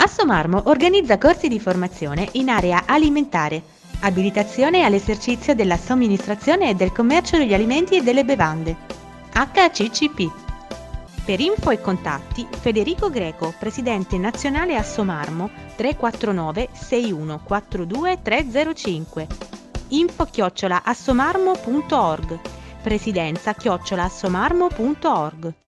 Assomarmo organizza corsi di formazione in area alimentare, abilitazione all'esercizio della somministrazione e del commercio degli alimenti e delle bevande. HCCP. Per info e contatti, Federico Greco, presidente nazionale Assomarmo, 349 6142 305. info@assomarmo.org. presidenza@assomarmo.org.